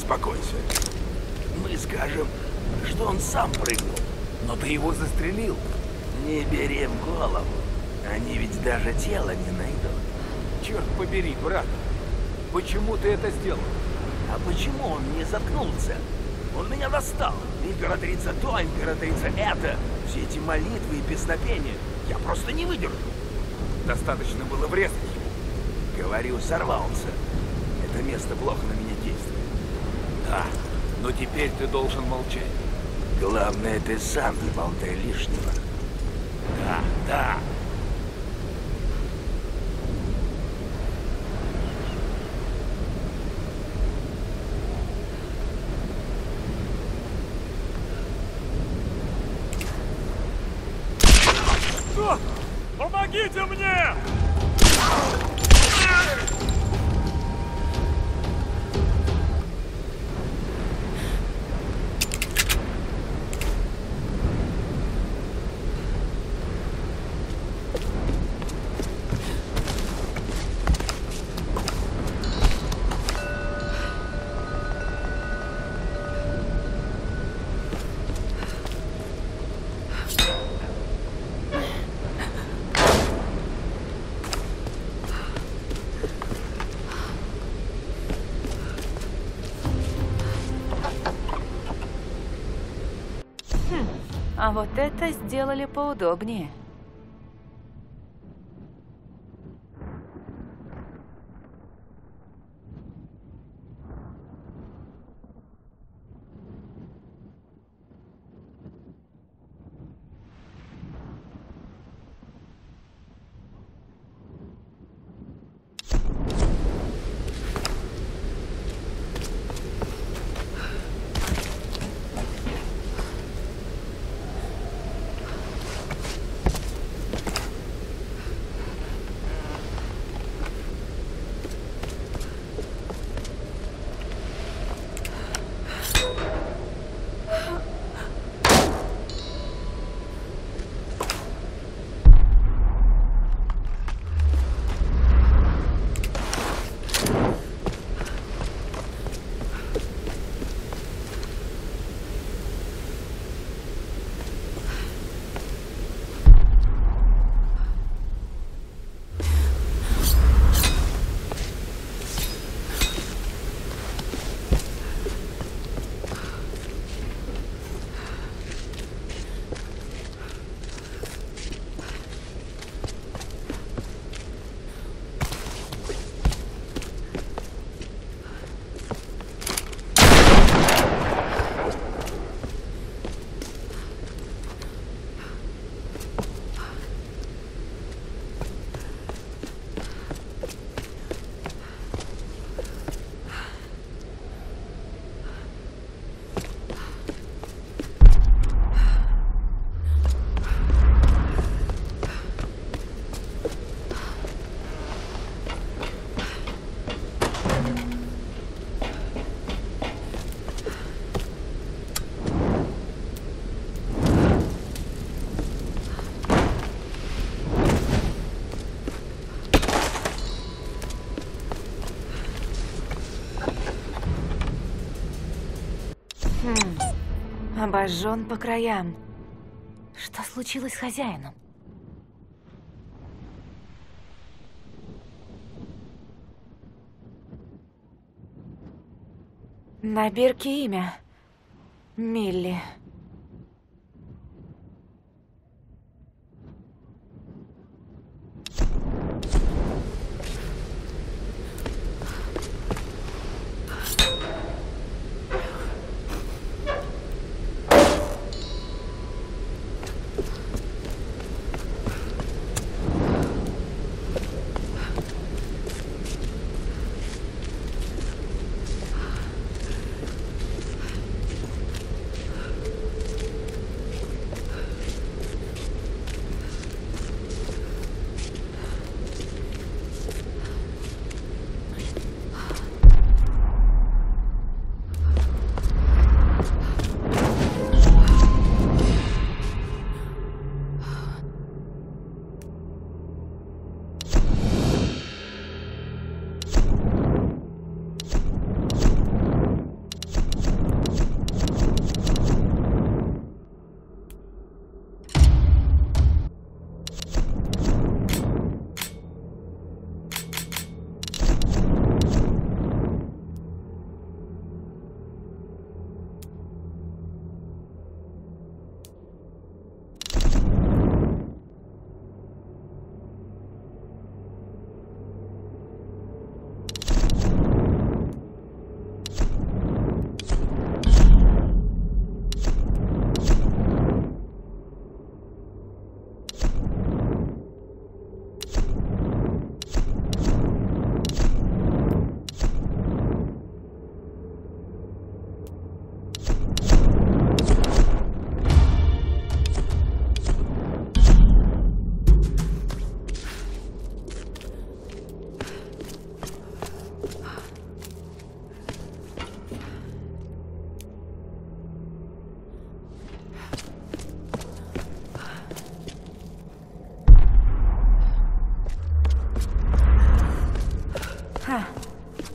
Успокойся. Мы скажем, что он сам прыгнул. Но ты его застрелил. Не бери в голову. Они ведь даже тело не найдут. Черт побери, брат. Почему ты это сделал? А почему он не заткнулся? Он меня достал. Императрица то, императрица это. Все эти молитвы и песнопения. Я просто не выдержу. Достаточно было врезать ему. Говорю, сорвался. Это место плохо на меня действует. Да, но теперь ты должен молчать. Главное, ты сам не болтай лишнего. Да, да. Помогите мне! А вот это сделали поудобнее. Обожжен по краям. Что случилось с хозяином? На бирке имя. Милли.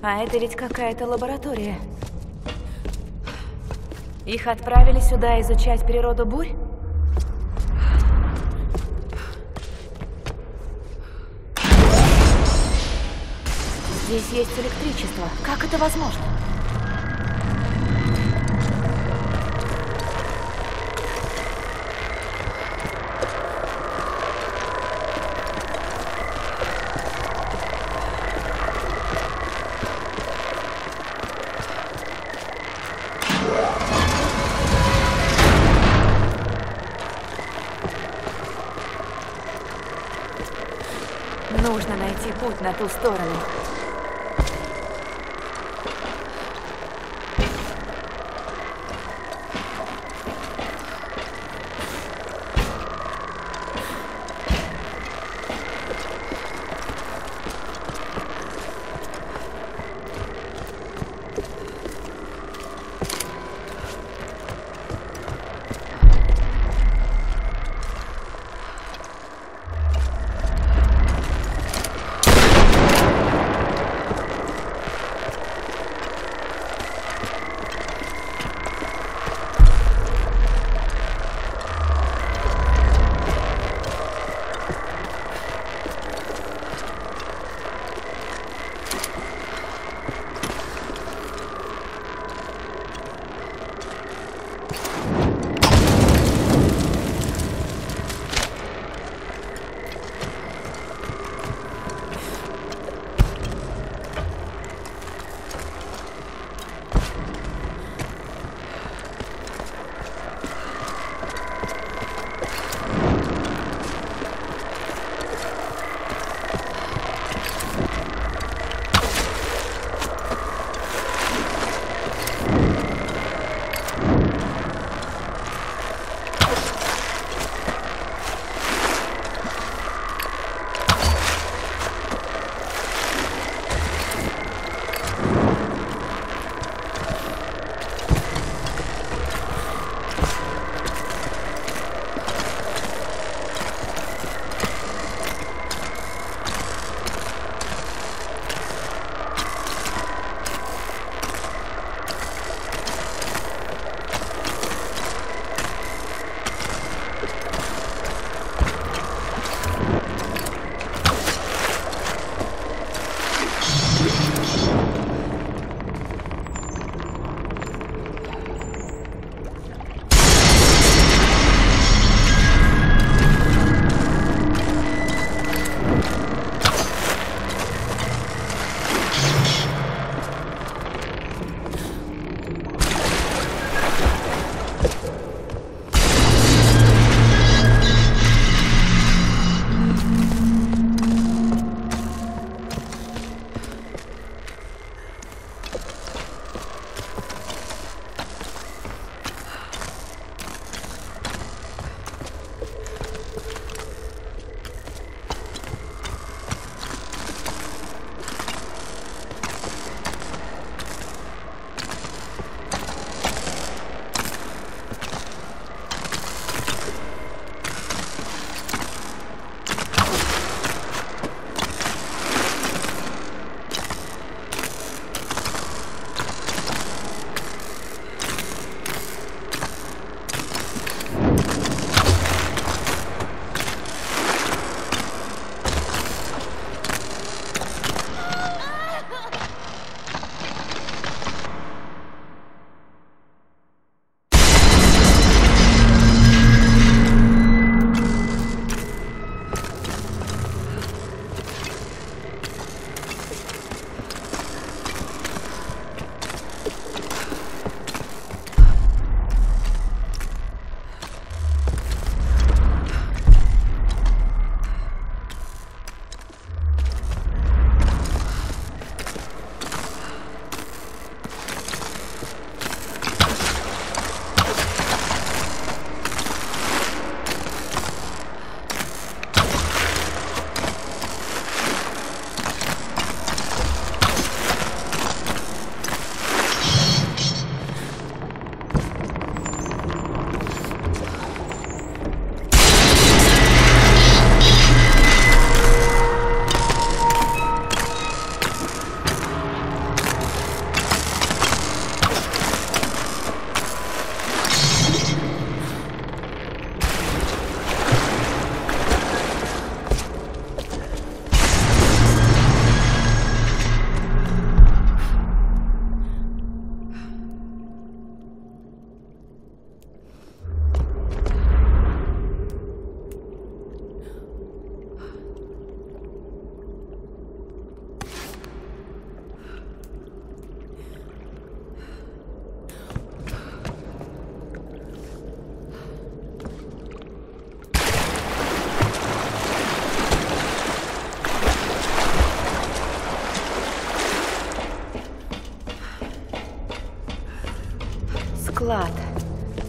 А это ведь какая-то лаборатория. Их отправили сюда изучать природу бурь? Здесь есть электричество. Как это возможно? Нужно найти путь на ту сторону.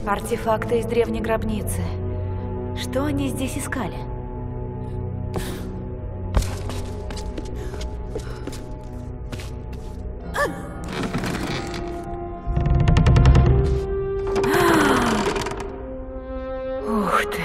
Артефакты из древней гробницы. Что они здесь искали? Ух ты!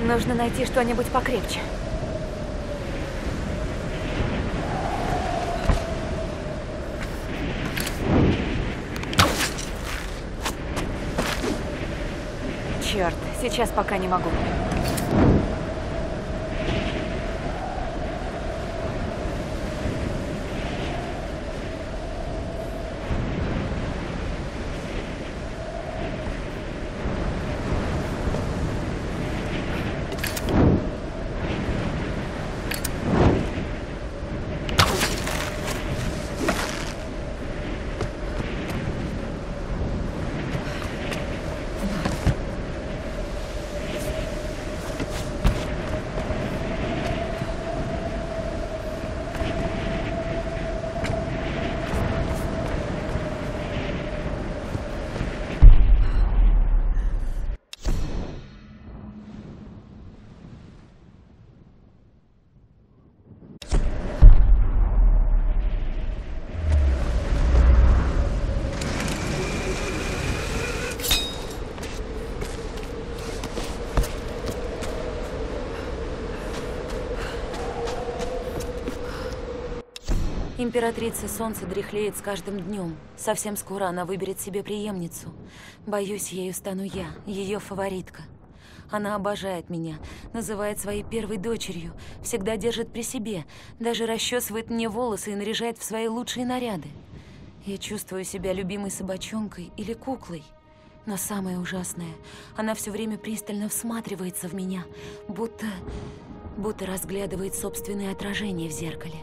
Нужно найти что-нибудь покрепче. Черт, сейчас пока не могу. Императрица Солнца дряхлеет с каждым днем. Совсем скоро она выберет себе преемницу. Боюсь, ею стану я, ее фаворитка. Она обожает меня, называет своей первой дочерью, всегда держит при себе, даже расчесывает мне волосы и наряжает в свои лучшие наряды. Я чувствую себя любимой собачонкой или куклой. Но самое ужасное, она все время пристально всматривается в меня, будто разглядывает собственное отражение в зеркале.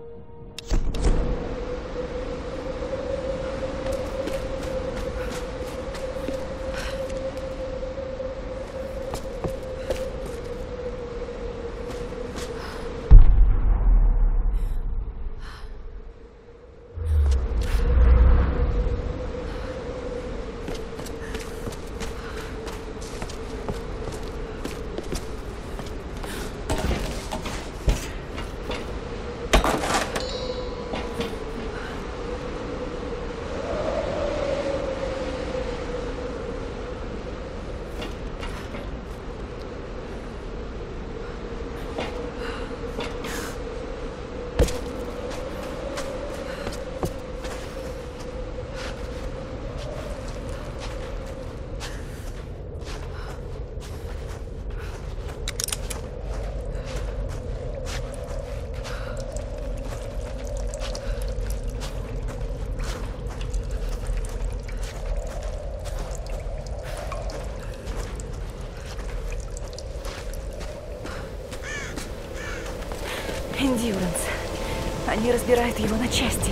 Эндюранс. Они разбирают его на части.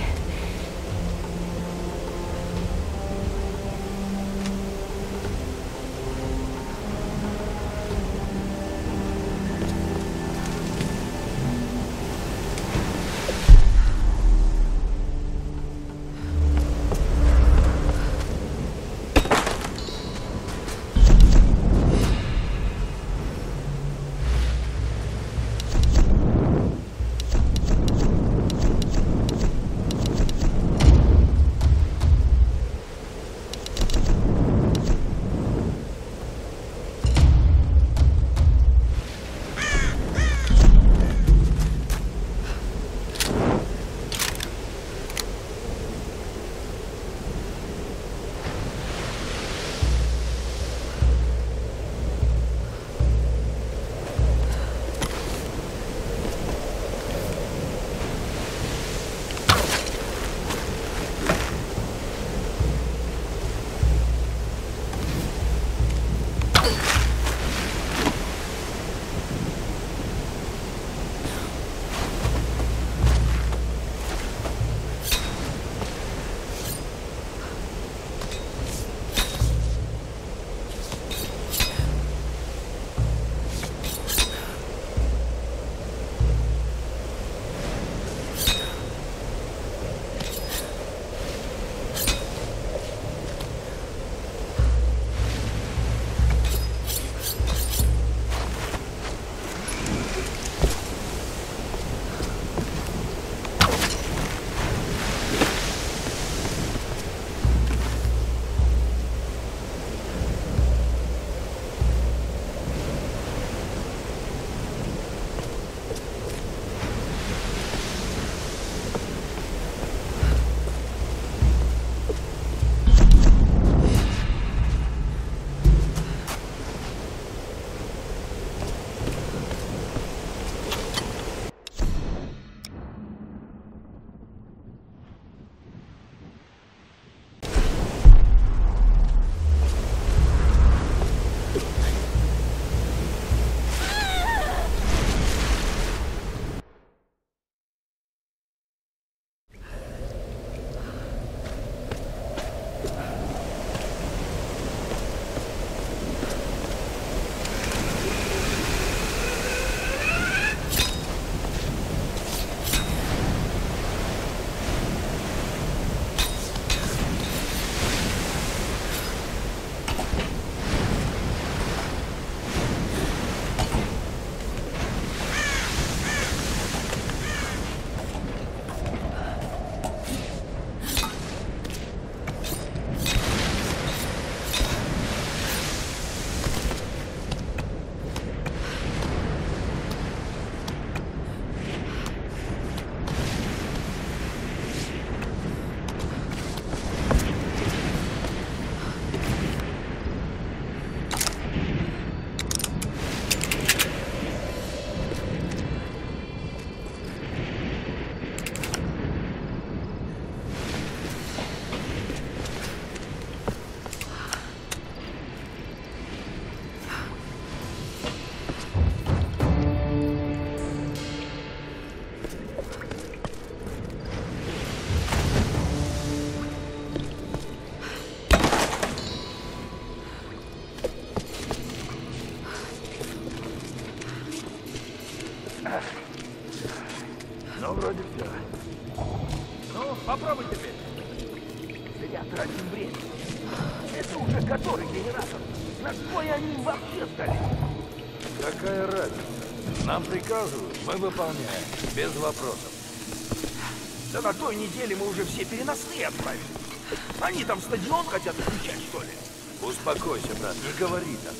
зря тратим время. Это уже который генератор? На кой они им вообще сдались? Какая разница? Нам приказывают, мы выполняем. Без вопросов. Да на той неделе мы уже все переносные отправили. Они там стадион хотят включать, что ли? Успокойся, брат, не говори так.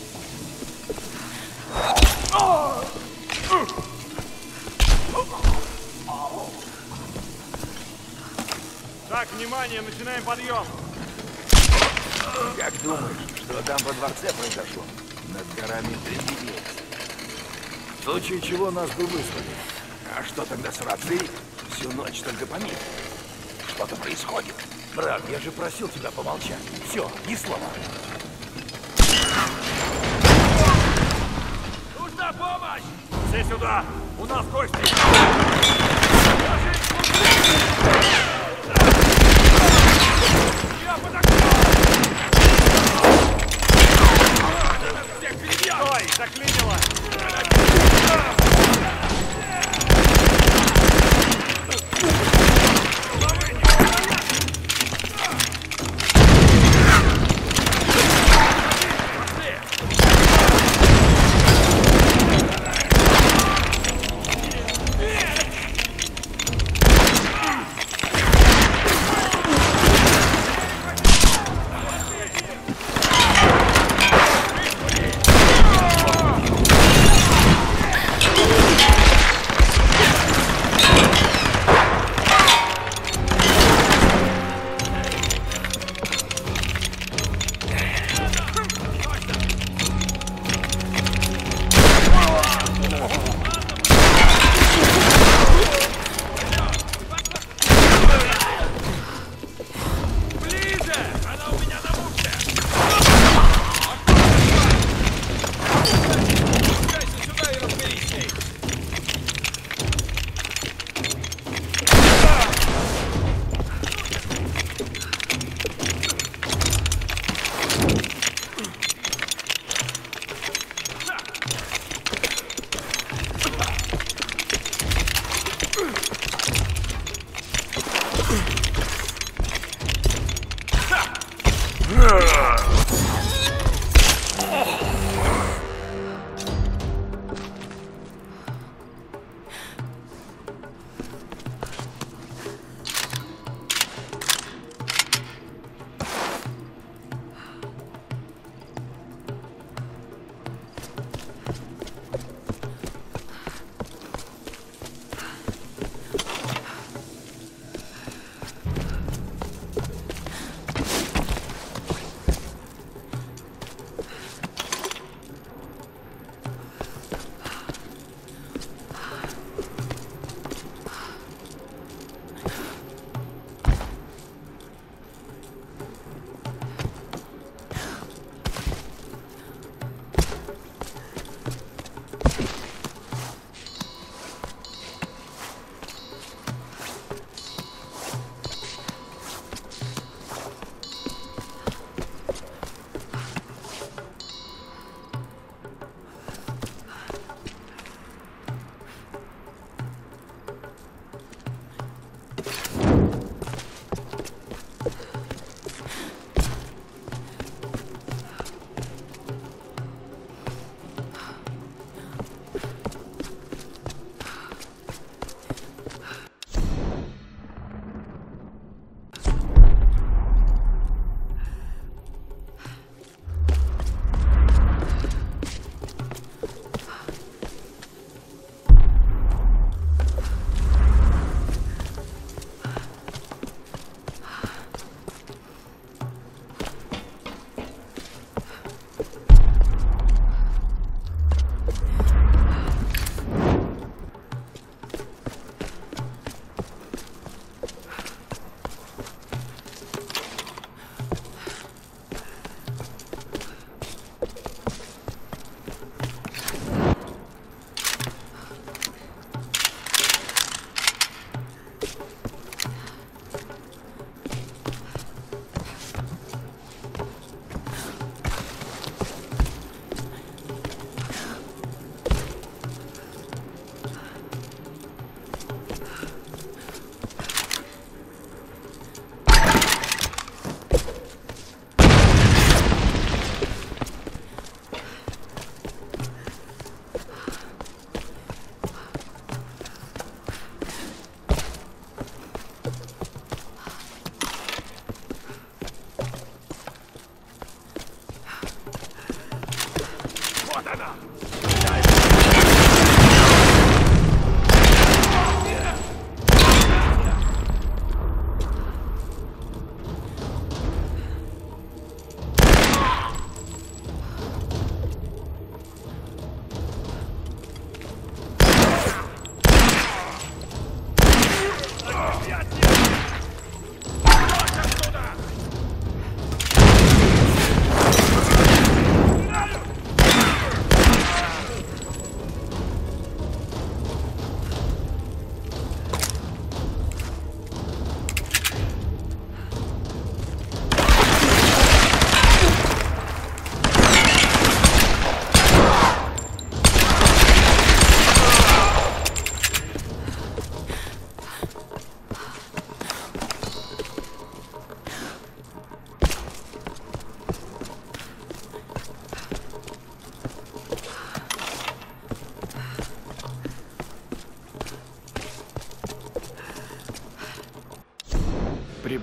Так, внимание, начинаем подъем. Как думаешь, что там во дворце произошло? Над горами предвиделось. В случае чего нас бы выслали. А что тогда с рацией? Всю ночь только помехи. Что-то происходит. Брат, я же просил тебя помолчать. Все, ни слова. Нужна помощь! Все сюда! У нас гости! Я подогнал! Всех перебьем! Ой, заклинило!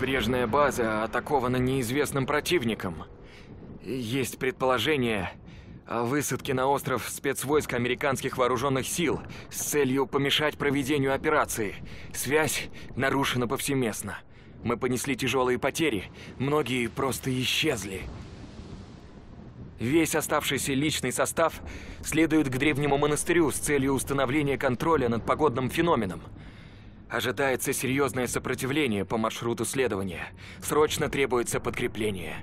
Прибрежная база атакована неизвестным противником. Есть предположение о высадке на остров спецвойск американских вооруженных сил с целью помешать проведению операции. Связь нарушена повсеместно. Мы понесли тяжелые потери, многие просто исчезли. Весь оставшийся личный состав следует к древнему монастырю с целью установления контроля над погодным феноменом. Ожидается серьезное сопротивление по маршруту следования. Срочно требуется подкрепление.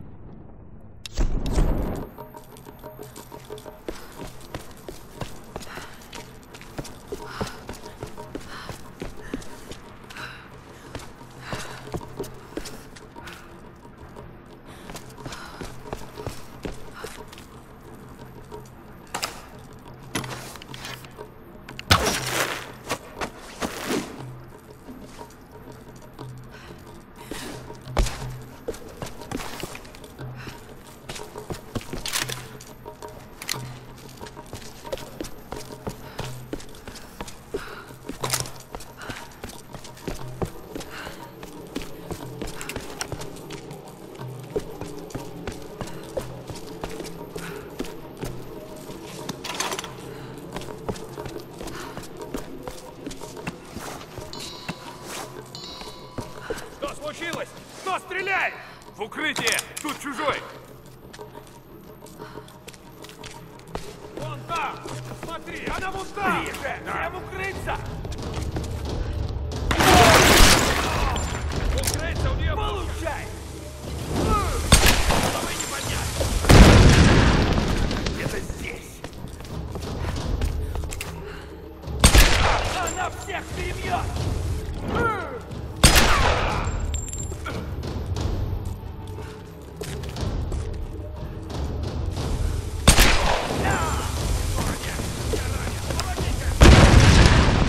Что случилось? Кто стреляет? В укрытие! Тут чужой! Вон там! Смотри, она вон там! Ближе! Всем укрыться! Укрыться у нее! Получай! Давай не поднять! Где-то здесь! Она всех перебьет!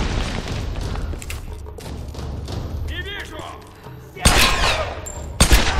Не вижу!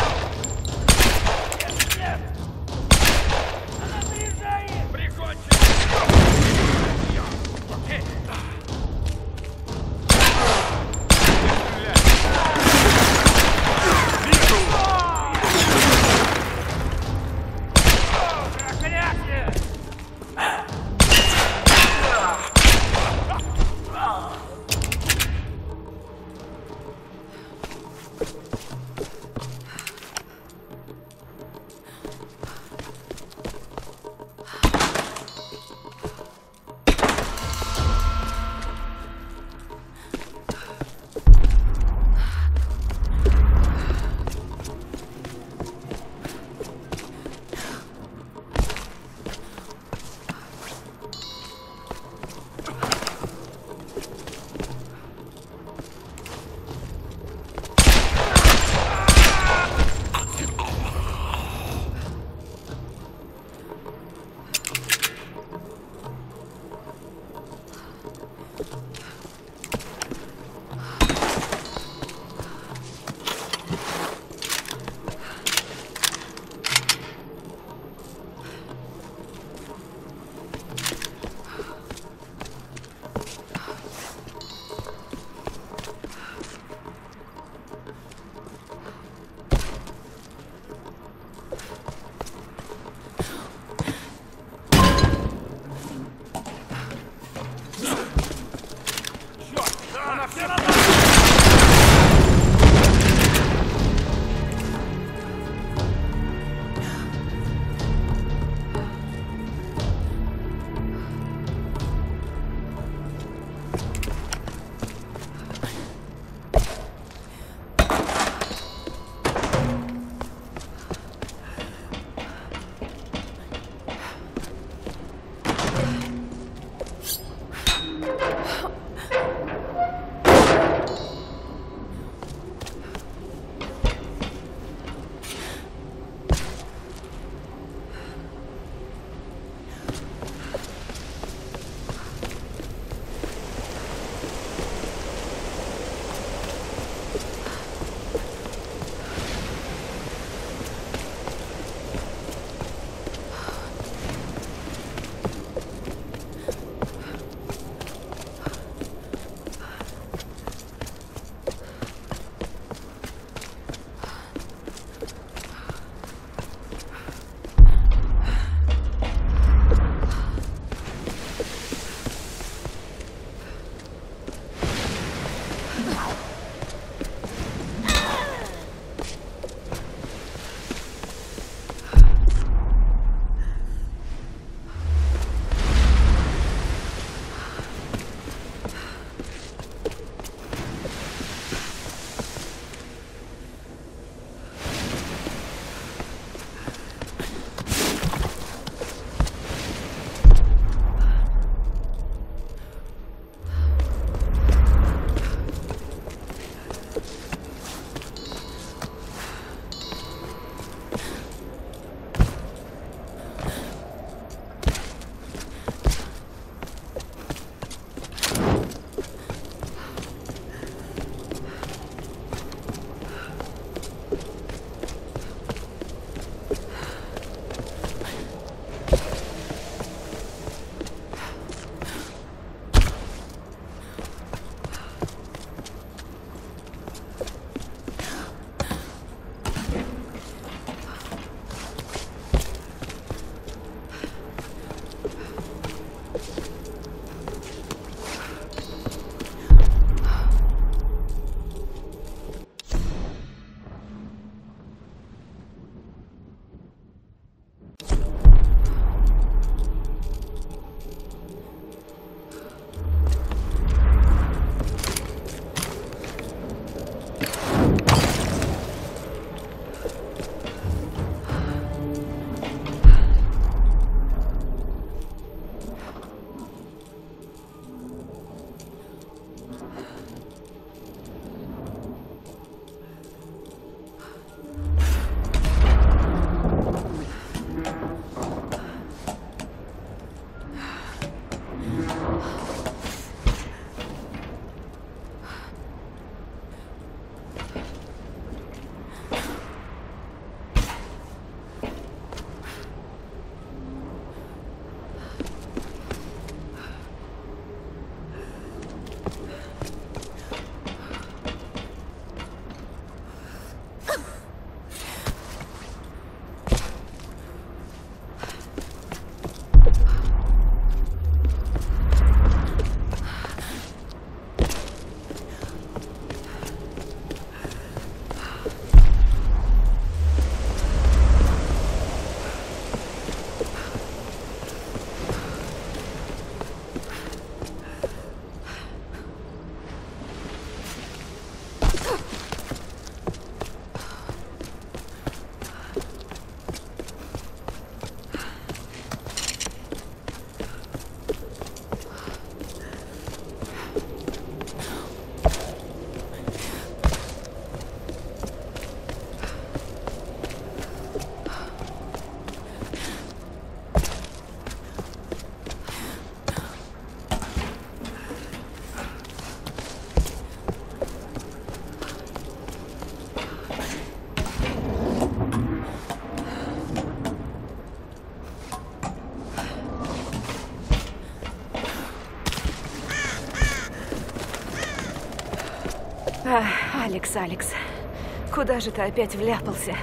Алекс, Алекс, куда же ты опять вляпался?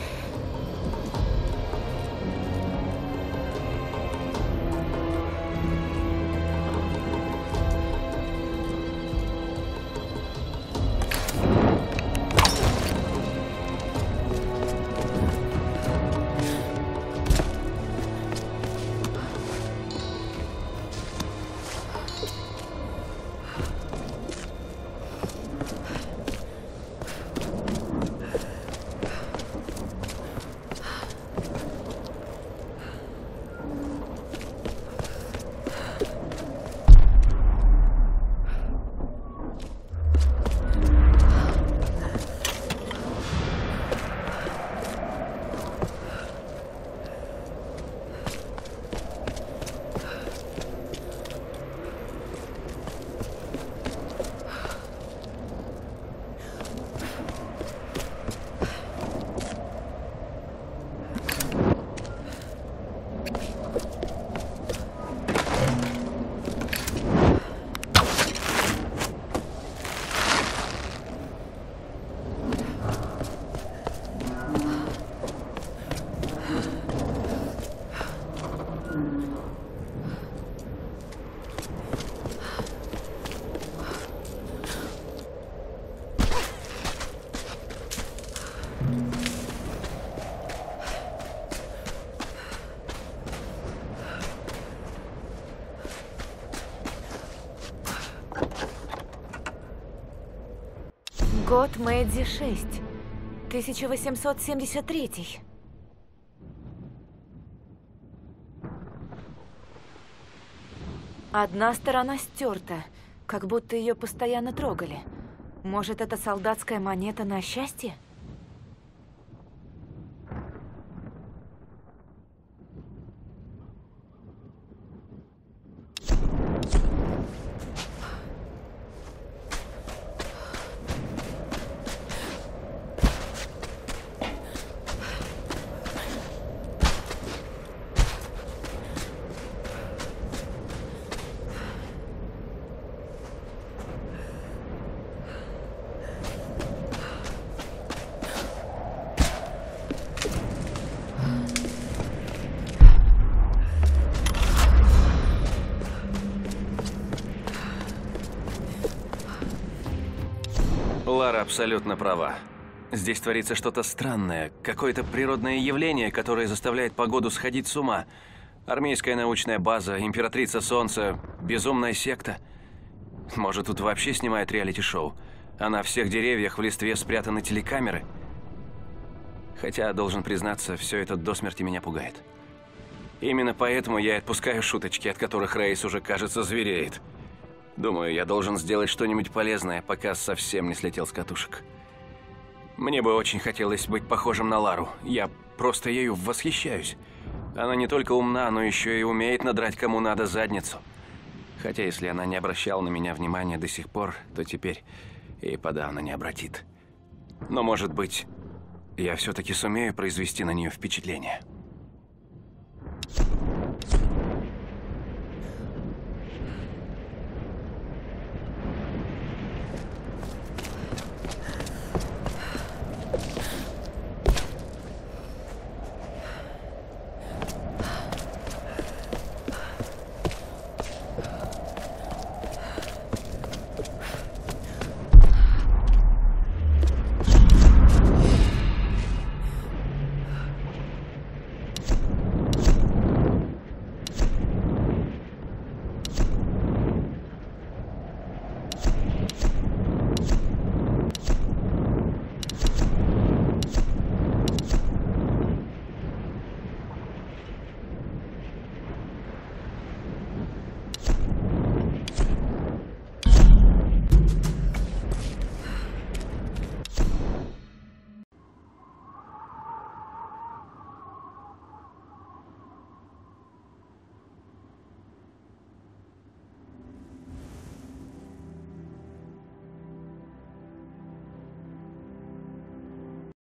Год Мэдди 6. 1873. Одна сторона стерта, как будто ее постоянно трогали. Может, это солдатская монета на счастье? Лара абсолютно права. Здесь творится что-то странное, какое-то природное явление, которое заставляет погоду сходить с ума. Армейская научная база, императрица Солнца, безумная секта. Может, тут вообще снимают реалити-шоу, а на всех деревьях в листве спрятаны телекамеры? Хотя, должен признаться, все это до смерти меня пугает. Именно поэтому я отпускаю шуточки, от которых Рейс уже, кажется, звереет. Думаю, я должен сделать что-нибудь полезное, пока совсем не слетел с катушек. Мне бы очень хотелось быть похожим на Лару. Я просто ею восхищаюсь. Она не только умна, но еще и умеет надрать кому надо задницу. Хотя, если она не обращала на меня внимания до сих пор, то теперь и подавно не обратит. Но, может быть, я все-таки сумею произвести на нее впечатление.